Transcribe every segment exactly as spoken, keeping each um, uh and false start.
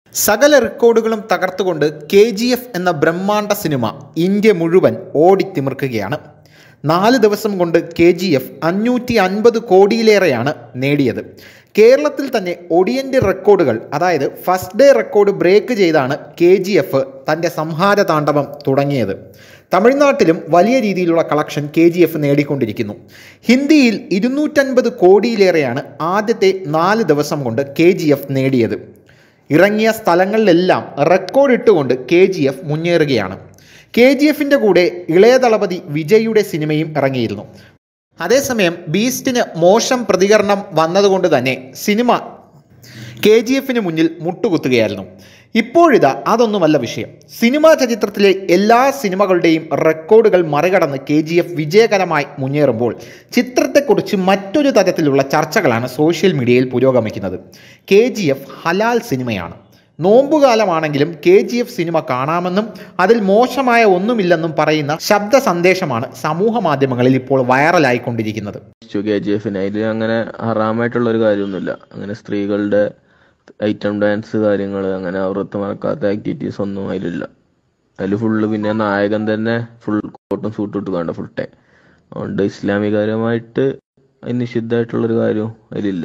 സകല റെക്കോർഡുകളും തകർത്തുകൊണ്ട് കെ ജി എഫ് എന്ന ബ്രഹ്മാണ്ഡ സിനിമ ഇന്ത്യ മുഴുവൻ ഓടിത്തിമിർക്കുകയാണ്. നാല് ദിവസം കൊണ്ട് കെ ജി എഫ് അഞ്ഞൂറ്റി അൻപത് കോടിയിലേറെയാണ് നേടിയത്. കേരളത്തിൽ തന്നെ ഒടിയൻ്റെ റെക്കോർഡുകൾ, അതായത് ഫസ്റ്റ് ഡേ റെക്കോർഡ് ബ്രേക്ക് ചെയ്താണ് കെ ജി എഫ് തൻ്റെ സംഹാര താണ്ഡവം തുടങ്ങിയത്. തമിഴ്നാട്ടിലും വലിയ രീതിയിലുള്ള കളക്ഷൻ കെ ജി എഫ് നേടിക്കൊണ്ടിരിക്കുന്നു. ഹിന്ദിയിൽ ഇരുന്നൂറ്റൻപത് കോടിയിലേറെയാണ് ആദ്യത്തെ നാല് ദിവസം കൊണ്ട് കെ ജി എഫ് നേടിയത്. ഇറങ്ങിയ സ്ഥലങ്ങളിലെല്ലാം റെക്കോർഡ് ഇട്ടുകൊണ്ട് കെ ജി എഫ് മുന്നേറുകയാണ്. കെ ജി എഫിൻ്റെ കൂടെ ഇളയ ദളപതി വിജയുടെ സിനിമയും ഇറങ്ങിയിരുന്നു. അതേസമയം ബീസ്റ്റിന് മോശം പ്രതികരണം വന്നതുകൊണ്ട് തന്നെ സിനിമ കെ ജി എഫിന് മുന്നിൽ മുട്ടുകുത്തുകയായിരുന്നു. ഇപ്പോഴിതാ അതൊന്നുമല്ല വിഷയം. സിനിമാ ചരിത്രത്തിലെ എല്ലാ സിനിമകളുടെയും റെക്കോർഡുകൾ മറികടന്ന് കെ ജി എഫ് വിജയകരമായി മുന്നേറുമ്പോൾ ചിത്രത്തെക്കുറിച്ച് മറ്റൊരു തരത്തിലുള്ള ചർച്ചകളാണ് സോഷ്യൽ മീഡിയയിൽ പുരോഗമിക്കുന്നത്. കെ ജി എഫ് ഹലാൽ സിനിമയാണ്. നോമ്പുകാലമാണെങ്കിലും കെ ജി എഫ് സിനിമ കാണാമെന്നും അതിൽ മോശമായ ഒന്നുമില്ലെന്നും പറയുന്ന ശബ്ദ സന്ദേശമാണ് സമൂഹ മാധ്യമങ്ങളിൽ ഇപ്പോൾ വൈറലായിക്കൊണ്ടിരിക്കുന്നത്. കെ ജി എഫിന് അതിൽ അങ്ങനെ ഹറാമായിട്ടുള്ള ഒരു കാര്യമൊന്നുമില്ല. അങ്ങനെ സ്ത്രീകളുടെ ഐറ്റം ഡാൻസ് കാര്യങ്ങൾ, അങ്ങനെ അവർക്ക് മറക്കാത്ത ആക്ടിവിറ്റീസ് ഒന്നും അതിലില്ല. അതിൽ ഫുള്ള് പിന്നെ നായകൻ തന്നെ ഫുൾ കോട്ടും സൂട്ടും ഇട്ട് കാണണ്ട ഫുൾ ടൈം. അതുകൊണ്ട് ഇസ്ലാമികപരമായിട്ട് നിഷിദ്ധമായിട്ടുള്ളൊരു കാര്യവും അതിലില്ല.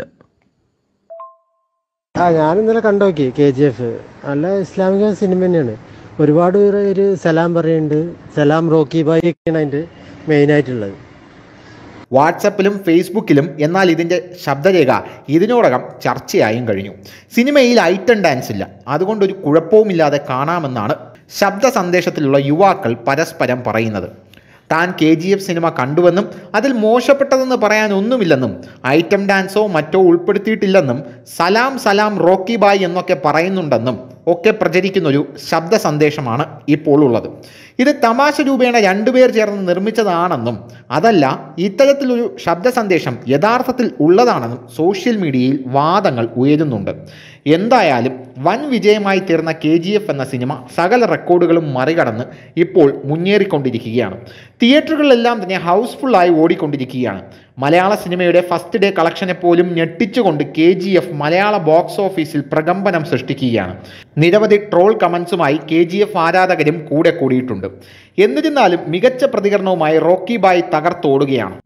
ആ ഞാൻ ഇന്നലെ കണ്ടോക്കി കെ ജി എഫ് നല്ല ഇസ്ലാമിക സിനിമ തന്നെയാണ്. ഒരുപാട് ഒരു സലാം പറയുന്നുണ്ട്. സലാം റോക്കി ബായി ഒക്കെയാണ് അതിൻ്റെ മെയിനായിട്ടുള്ളത്. വാട്സപ്പിലും ഫേസ്ബുക്കിലും എന്നാൽ ഇതിൻ്റെ ശബ്ദരേഖ ഇതിനോടകം ചർച്ചയായും കഴിഞ്ഞു. സിനിമയിൽ ഐറ്റം ഡാൻസ് ഇല്ല, അതുകൊണ്ടൊരു കുഴപ്പവുമില്ലാതെ കാണാമെന്നാണ് ശബ്ദ സന്ദേശത്തിലുള്ള യുവാക്കൾ പരസ്പരം പറയുന്നത്. താൻ കെ ജി എഫ് സിനിമ കണ്ടുവെന്നും അതിൽ മോശപ്പെട്ടതെന്ന് പറയാൻ ഒന്നുമില്ലെന്നും ഐറ്റം ഡാൻസോ മറ്റോ ഉൾപ്പെടുത്തിയിട്ടില്ലെന്നും സലാം സലാം റോക്കി ബായ് എന്നൊക്കെ പറയുന്നുണ്ടെന്നും ഒക്കെ പ്രചരിക്കുന്നൊരു ശബ്ദ സന്ദേശമാണ് ഇപ്പോൾ ഉള്ളത്. ഇത് തമാശ രൂപേണ രണ്ടുപേർ ചേർന്ന് നിർമ്മിച്ചതാണെന്നും അതല്ല ഇത്തരത്തിലൊരു ശബ്ദ സന്ദേശം യഥാർത്ഥത്തിൽ ഉള്ളതാണെന്നും സോഷ്യൽ മീഡിയയിൽ വാദങ്ങൾ ഉയരുന്നുണ്ട്. എന്തായാലും വൻ വിജയമായി തീർന്ന കെ ജി എഫ് എന്ന സിനിമ സകല റെക്കോർഡുകളും മറികടന്ന് ഇപ്പോൾ മുന്നേറിക്കൊണ്ടിരിക്കുകയാണ്. തിയേറ്ററുകളിലെല്ലാം തന്നെ ഹൗസ്ഫുള്ളായി ഓടിക്കൊണ്ടിരിക്കുകയാണ്. മലയാള സിനിമയുടെ ഫസ്റ്റ് ഡേ കളക്ഷനെ പോലും ഞെട്ടിച്ചുകൊണ്ട് കെ ജി എഫ് മലയാള ബോക്സ് ഓഫീസിൽ പ്രകമ്പനം സൃഷ്ടിക്കുകയാണ്. നിരവധി ട്രോൾ കമൻസുമായി കെ ജി എഫ് ആരാധകരും കൂടെ കൂടിയിട്ടുണ്ട്. എന്നിരുന്നാലും മികച്ച പ്രതികരണവുമായി റോക്കി ബായ് തകർത്തോടുകയാണ്.